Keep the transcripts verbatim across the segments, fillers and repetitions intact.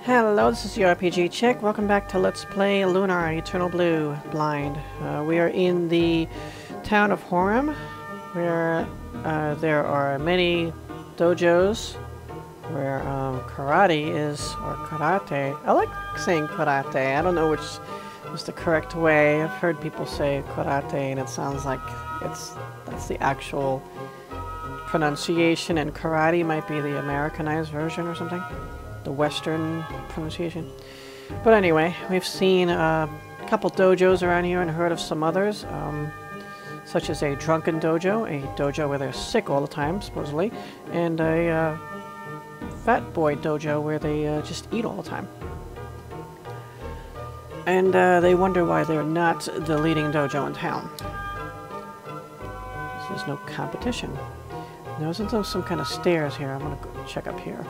Hello, this is the R P G Chick. Welcome back to Let's Play Lunar, Eternal Blue Blind. Uh, we are in the town of Horam, where uh, there are many dojos where um, karate is, or karate. I like saying karate. I don't know which is the correct way. I've heard people say karate and it sounds like it's that's the actual pronunciation, and karate might be the Americanized version or something. The Western pronunciation. But anyway, we've seen uh, a couple dojos around here and heard of some others, um, such as a drunken dojo, a dojo where they're sick all the time, supposedly, and a uh, fat boy dojo where they uh, just eat all the time. And uh, they wonder why they're not the leading dojo in town. There's no competition. Now, isn't there some kind of stairs here? I'm gonna go check up here.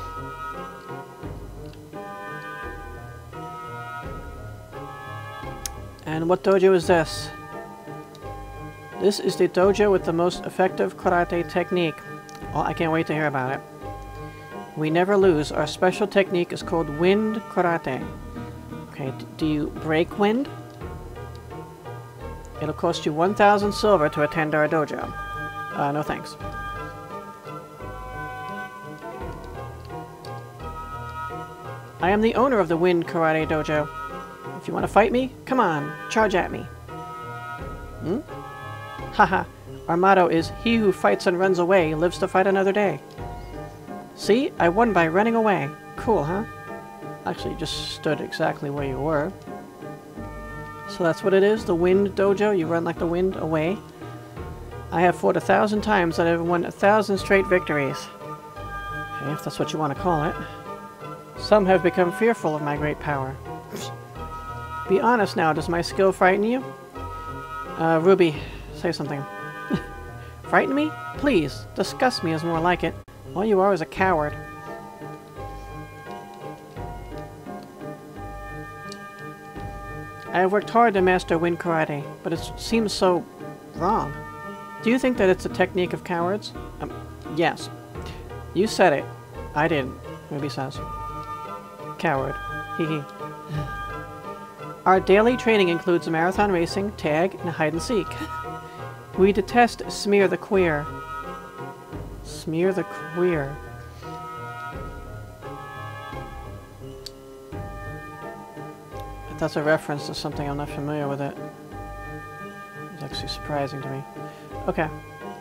And what dojo is this? This is the dojo with the most effective karate technique. Oh, I can't wait to hear about it. We never lose. Our special technique is called wind karate. Okay, d do you break wind? It'll cost you one thousand silver to attend our dojo. Uh, no thanks. I am the owner of the Wind Karate Dojo. If you want to fight me, come on, charge at me. Hmm? Haha, our motto is, he who fights and runs away lives to fight another day. See, I won by running away. Cool, huh? Actually, you just stood exactly where you were. So that's what it is, the Wind Dojo. You run like the wind away. I have fought a thousand times and I've won a thousand straight victories. Okay, if that's what you want to call it. Some have become fearful of my great power. Be honest now, does my skill frighten you? Uh, Ruby, say something. Frighten me? Please, disgust me is more like it. All you are is a coward. I have worked hard to master Wind Karate, but it seems so wrong. Do you think that it's a technique of cowards? Um, yes. You said it. I didn't, Ruby says. Coward. Hee hee. Our daily training includes marathon racing, tag, and hide and seek. We detest smear the queer. Smear the queer. That's a reference to something. I'm not familiar with it. It's actually surprising to me. Okay.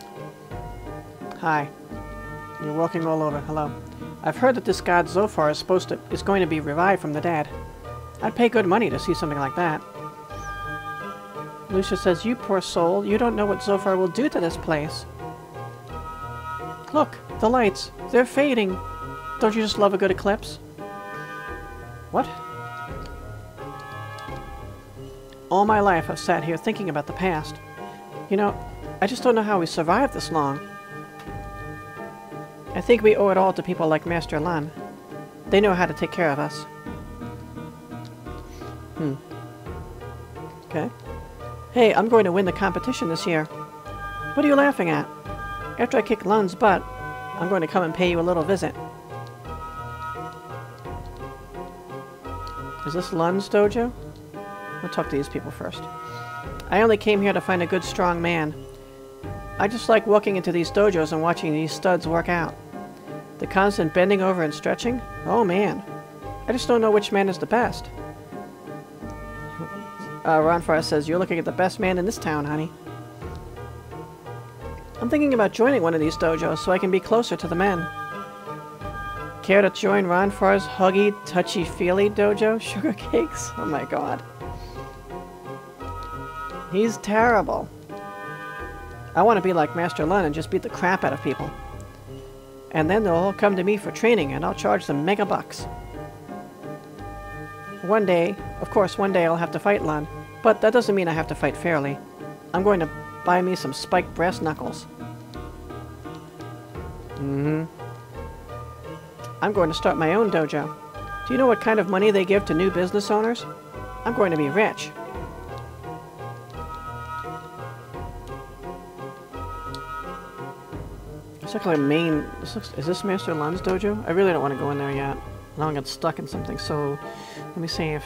Hi. You're walking all over. Hello. I've heard that this god Zophar is supposed to is going to be revived from the dead. I'd pay good money to see something like that. Lucia says, you poor soul, you don't know what Zophar will do to this place. Look, the lights. They're fading. Don't you just love a good eclipse? What? All my life I've sat here thinking about the past. You know, I just don't know how we survived this long. I think we owe it all to people like Master Lan. They know how to take care of us. Hmm. Okay. Hey, I'm going to win the competition this year. What are you laughing at? After I kick Lun's butt, I'm going to come and pay you a little visit. Is this Lun's dojo? I'll talk to these people first. I only came here to find a good, strong man. I just like walking into these dojos and watching these studs work out. The constant bending over and stretching? Oh man. I just don't know which man is the best. Uh, Ronfar says, you're looking at the best man in this town, honey. I'm thinking about joining one of these dojos so I can be closer to the men. Care to join Ronfar's huggy, touchy-feely dojo? Sugar cakes? Oh my god. He's terrible. I want to be like Master Lun and just beat the crap out of people. And then they'll all come to me for training and I'll charge them mega bucks. One day, of course one day I'll have to fight Lun, but that doesn't mean I have to fight fairly. I'm going to buy me some spiked brass knuckles. Mm-hmm. I'm going to start my own dojo. Do you know what kind of money they give to new business owners? I'm going to be rich. It's like a main... This looks, is this Master Lun's dojo? I really don't want to go in there yet. I don't get stuck in something, so let me save.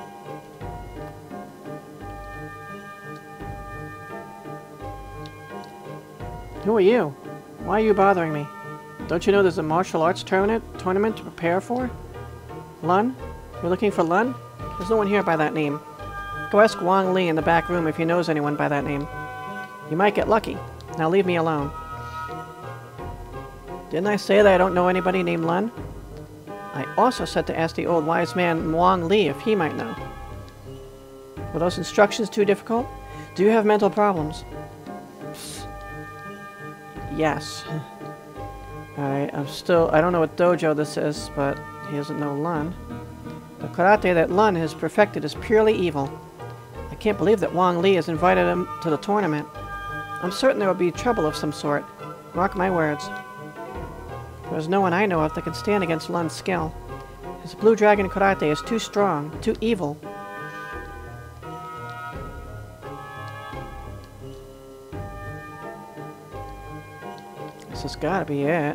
Who are you? Why are you bothering me? Don't you know there's a martial arts tournament tournament to prepare for? Lun? You're looking for Lun? There's no one here by that name. Go ask Wong-Lee in the back room if he knows anyone by that name. You might get lucky. Now leave me alone. Didn't I say that I don't know anybody named Lun? I also said to ask the old wise man Wong-Lee if he might know. Were those instructions too difficult? Do you have mental problems? Yes. Alright, I'm still... I don't know what dojo this is, but he doesn't know Lun. The karate that Lun has perfected is purely evil. I can't believe that Wong-Lee has invited him to the tournament. I'm certain there will be trouble of some sort. Mark my words. There's no one I know of that can stand against Lun's skill. His Blue Dragon karate is too strong, too evil. This has gotta be it.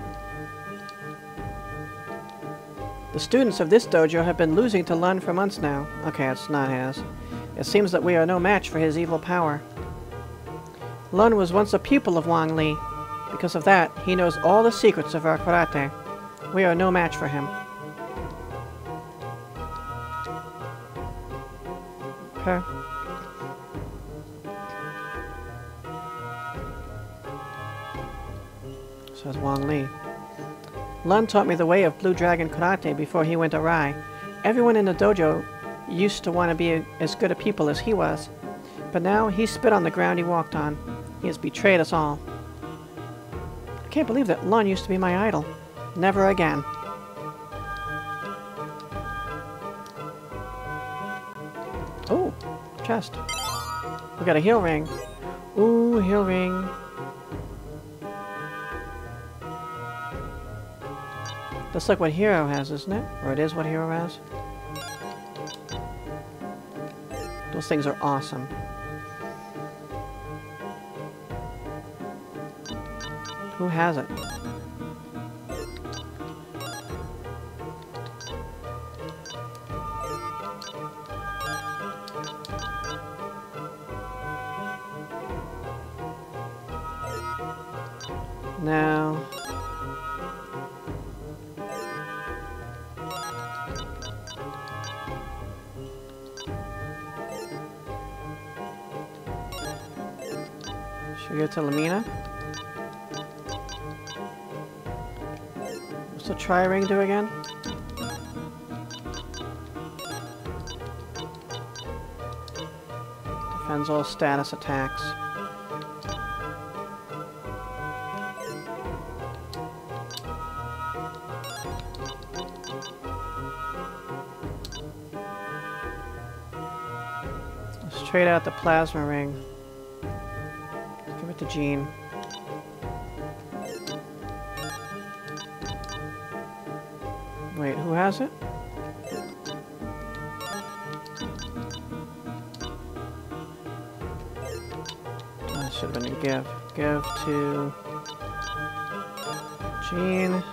The students of this dojo have been losing to Lun for months now. Okay, it's not his. It seems that we are no match for his evil power. Lun was once a pupil of Wong-Lee. Because of that, he knows all the secrets of our karate. We are no match for him. Okay. Says Wong-Lee. Lun taught me the way of Blue Dragon karate before he went awry. Everyone in the dojo used to want to be a, as good a pupil as he was. But now he spit on the ground he walked on. He has betrayed us all. I can't believe that Lun used to be my idol. Never again. Oh, chest. We got a heal ring. Ooh, heal ring. That's like what Hero has, isn't it? Or it is what Hero has. Those things are awesome. Who has it? Now... should we go to Lamina? What's the tri-ring do again? Defends all status attacks. Let's trade out the plasma ring. Give it to Jean. Wait, who has it? That should have been a give. Give to Jean.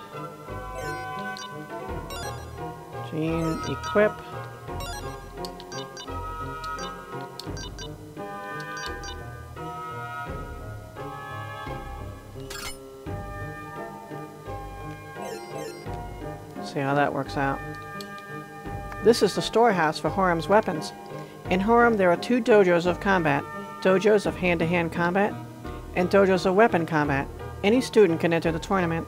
Jean, equip. See how that works out. This is the storehouse for Horem's weapons. In Horem, there are two dojos of combat. Dojos of hand-to-hand combat, and dojos of weapon combat. Any student can enter the tournament.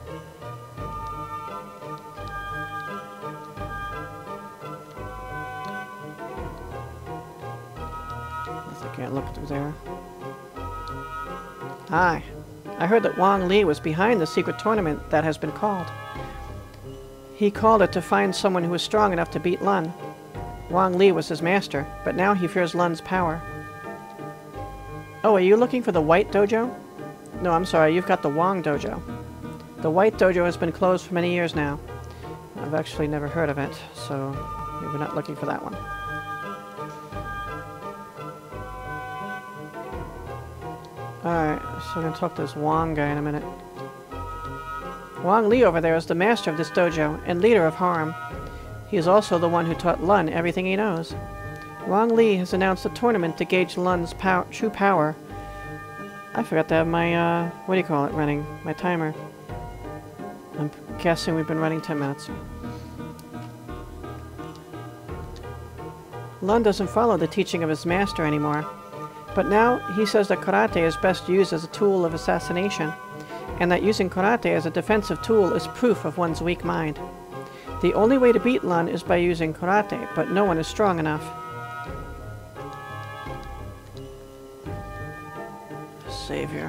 I can't look through there. Hi. I heard that Wong-Lee was behind the secret tournament that has been called. He called it to find someone who was strong enough to beat Lun. Wong-Lee was his master, but now he fears Lun's power. Oh, are you looking for the White Dojo? No, I'm sorry, you've got the Wong Dojo. The White Dojo has been closed for many years now. I've actually never heard of it, so we're not looking for that one. Alright, so we're gonna talk to this Wong guy in a minute. Wong-Lee over there is the master of this dojo and leader of Harem. He is also the one who taught Lun everything he knows. Wong-Lee has announced a tournament to gauge Lun's pow true power. I forgot to have my, uh, what do you call it, running? My timer. I'm guessing we've been running ten minutes. Lun doesn't follow the teaching of his master anymore, but now he says that karate is best used as a tool of assassination, and that using karate as a defensive tool is proof of one's weak mind. The only way to beat Lun is by using karate, but no one is strong enough. Savior.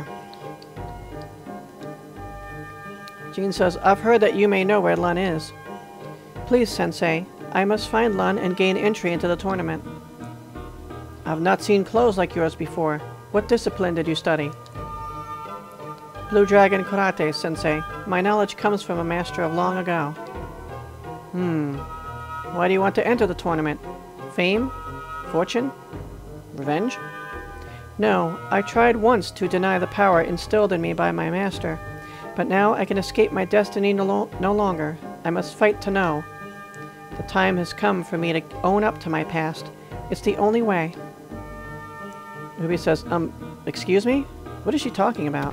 Jean says, I've heard that you may know where Lun is. Please, Sensei, I must find Lun and gain entry into the tournament. I've not seen clothes like yours before. What discipline did you study? Blue Dragon Karate, Sensei. My knowledge comes from a master of long ago. Hmm. Why do you want to enter the tournament? Fame? Fortune? Revenge? No, I tried once to deny the power instilled in me by my master, but now I can escape my destiny no, lo no longer. I must fight to know. The time has come for me to own up to my past. It's the only way. Ruby says, um, excuse me? What is she talking about?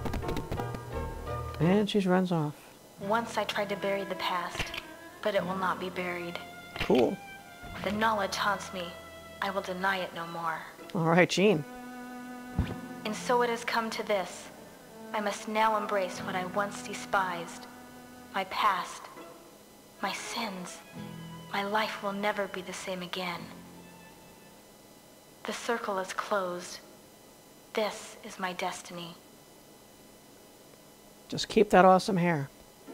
And she runs off. Once I tried to bury the past, but it will not be buried. Cool. The knowledge haunts me. I will deny it no more. Alright, Jean. And so it has come to this. I must now embrace what I once despised. My past. My sins. My life will never be the same again. The circle is closed. This is my destiny. Just keep that awesome hair.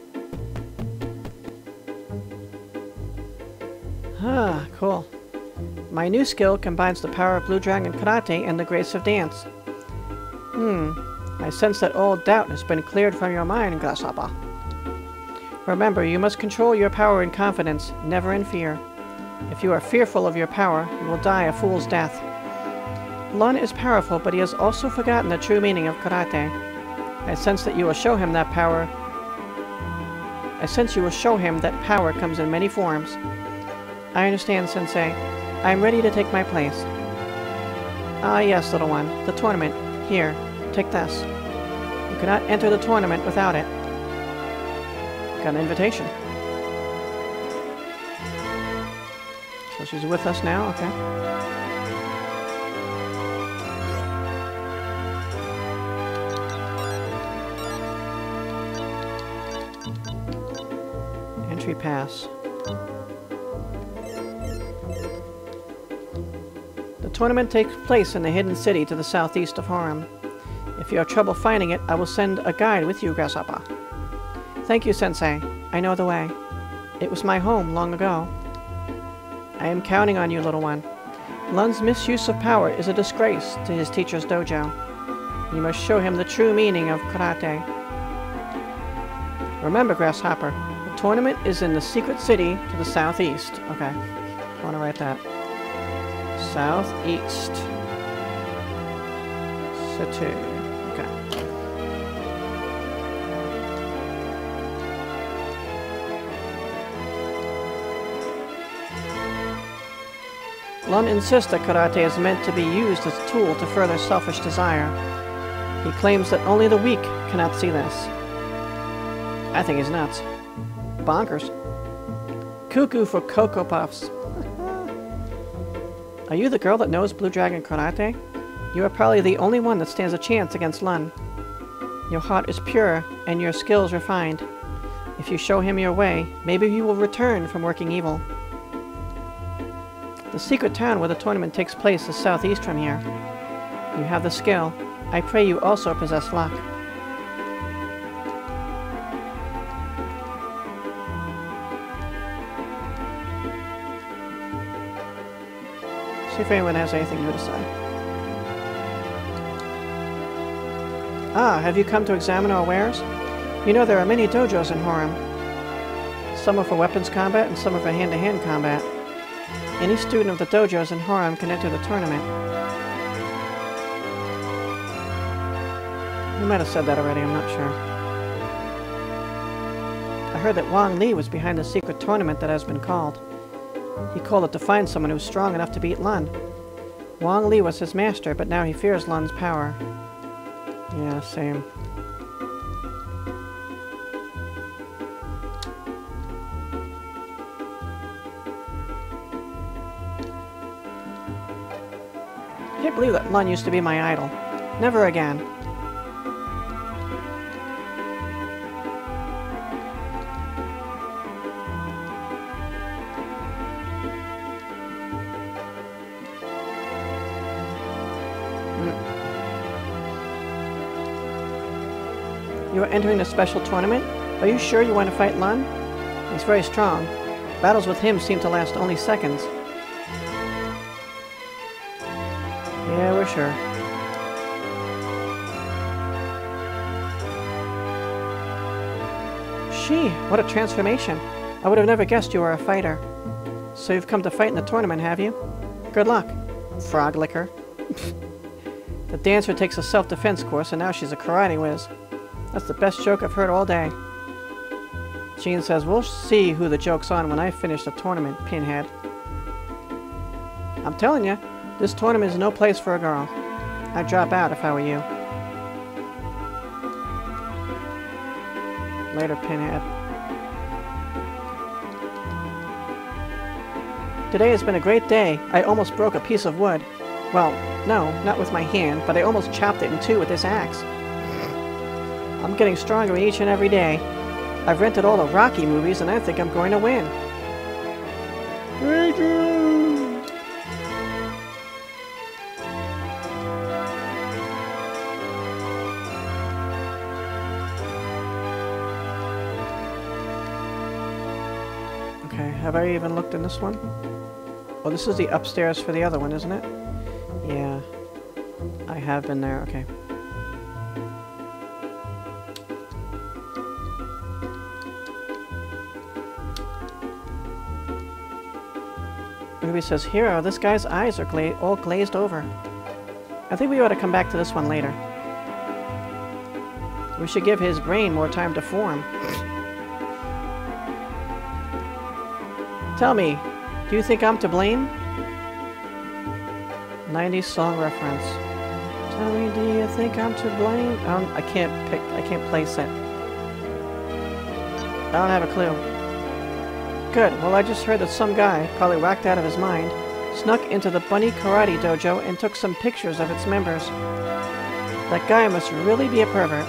Ah, cool. My new skill combines the power of Blue Dragon Karate and the grace of dance. Hmm. I sense that all doubt has been cleared from your mind, Grasshopper. Remember, you must control your power in confidence, never in fear. If you are fearful of your power, you will die a fool's death. Lun is powerful, but he has also forgotten the true meaning of karate. I sense that you will show him that power. I sense you will show him that power comes in many forms. I understand, Sensei. I am ready to take my place. Ah, yes, little one. The tournament. Here, take this. You cannot enter the tournament without it. Got an invitation. So she's with us now, okay. Entry pass. The tournament takes place in the hidden city to the southeast of Harem. If you have trouble finding it, I will send a guide with you, Grasshopper. Thank you, Sensei. I know the way. It was my home long ago. I am counting on you, little one. Lun's misuse of power is a disgrace to his teacher's dojo. You must show him the true meaning of karate. Remember, Grasshopper, the tournament is in the secret city to the southeast. Okay, I want to write that. Southeast city. Okay. Lun insists that karate is meant to be used as a tool to further selfish desire. He claims that only the weak cannot see this. I think he's nuts. Bonkers. Cuckoo for Cocoa Puffs. Are you the girl that knows Blue Dragon Karate? You are probably the only one that stands a chance against Lun. Your heart is pure, and your skills refined. If you show him your way, maybe he will return from working evil. The secret town where the tournament takes place is southeast from here. You have the skill. I pray you also possess luck. See if anyone has anything new to say. Ah, have you come to examine our wares? You know there are many dojos in Harem. Some are for weapons combat and some are for hand-to-hand combat. Any student of the dojos in Harem can enter the tournament. You might have said that already, I'm not sure. heard that Wong-Lee was behind the secret tournament that has been called. He called it to find someone who was strong enough to beat Lun. Wong-Lee was his master, but now he fears Lun's power. Yeah, same. I can't believe that Lun used to be my idol. Never again. You are entering a special tournament? Are you sure you want to fight Lun? He's very strong. Battles with him seem to last only seconds. Yeah, we're sure. Gee, what a transformation. I would have never guessed you were a fighter. So you've come to fight in the tournament, have you? Good luck, frog licker. The dancer takes a self-defense course and now she's a karate whiz. That's the best joke I've heard all day. Jean says, we'll see who the joke's on when I finish the tournament, Pinhead. I'm telling you, this tournament is no place for a girl. I'd drop out if I were you. Later, Pinhead. Today has been a great day. I almost broke a piece of wood. Well, no, not with my hand, but I almost chopped it in two with this axe. I'm getting stronger each and every day. I've rented all the Rocky movies and I think I'm going to win. Adrian! Okay, have I even looked in this one? Oh, this is the upstairs for the other one, isn't it? Yeah. I have been there, okay. Ruby says, Hero, this guy's eyes are gla all glazed over. I think we ought to come back to this one later. We should give his brain more time to form. Tell me, do you think I'm to blame? nineties song reference. Tell me, do you think I'm to blame? Um, I can't pick, I can't place it. I don't have a clue. Good. Well, I just heard that some guy, probably whacked out of his mind, snuck into the Bunny Karate Dojo and took some pictures of its members. That guy must really be a pervert.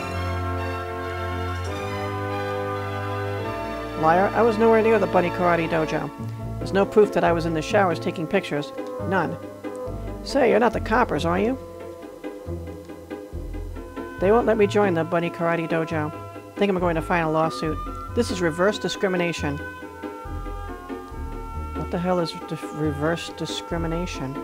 Liar, I was nowhere near the Bunny Karate Dojo. There's no proof that I was in the showers taking pictures. None. Say, you're not the coppers, are you? They won't let me join the Bunny Karate Dojo. I think I'm going to file a lawsuit. This is reverse discrimination. What the hell is di reverse discrimination?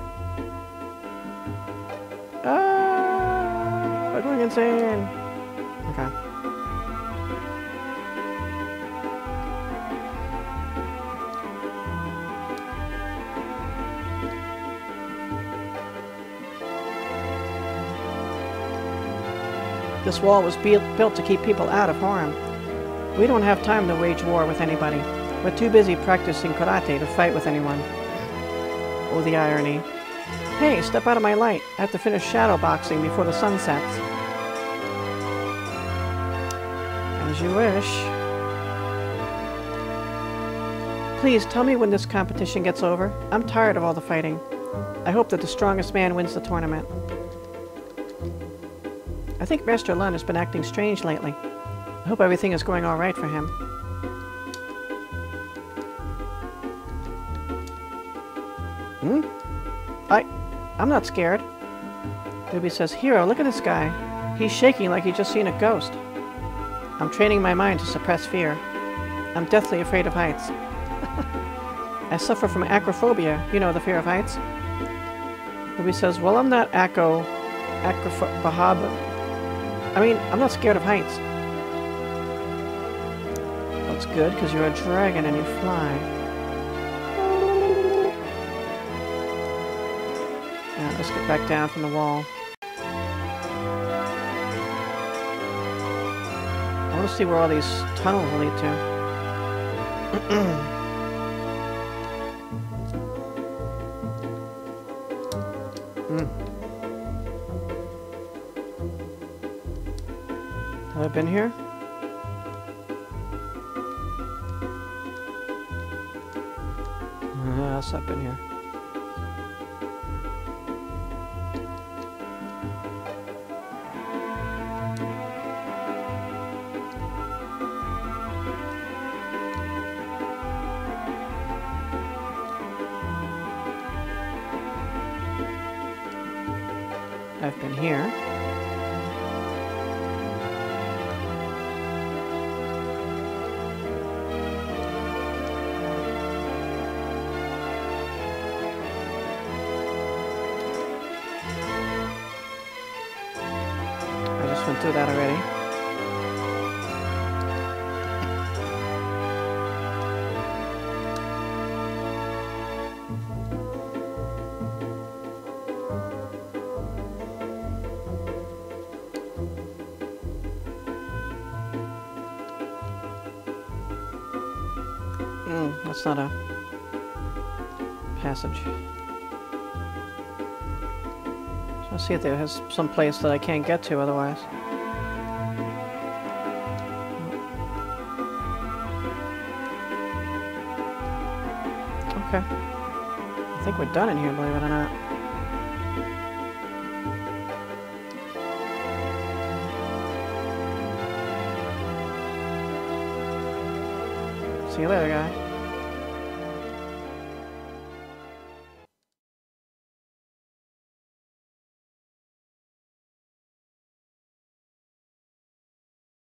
Ah! I'm going insane! Okay. This wall was be built to keep people out of harm. We don't have time to wage war with anybody. We're too busy practicing karate to fight with anyone. Oh, the irony. Hey, step out of my light. I have to finish shadow boxing before the sun sets. As you wish. Please, tell me when this competition gets over. I'm tired of all the fighting. I hope that the strongest man wins the tournament. I think Master Lun has been acting strange lately. I hope everything is going all right for him. Hmm? I... I'm not scared. Ruby says, Hero, look at this guy. He's shaking like he's just seen a ghost. I'm training my mind to suppress fear. I'm deathly afraid of heights. I suffer from acrophobia. You know, the fear of heights. Ruby says, well, I'm not acro... acrophobic. I mean, I'm not scared of heights. That's good, because you're a dragon and you fly. Yeah, let's get back down from the wall. I want to see where all these tunnels lead to. Hmm. Have I been here? Yes, I've been here. I've been here. I just went through that already. Mm, that's not a passage. So let's see if there is some place that I can't get to otherwise. Okay. I think we're done in here, believe it or not. See you later, guy.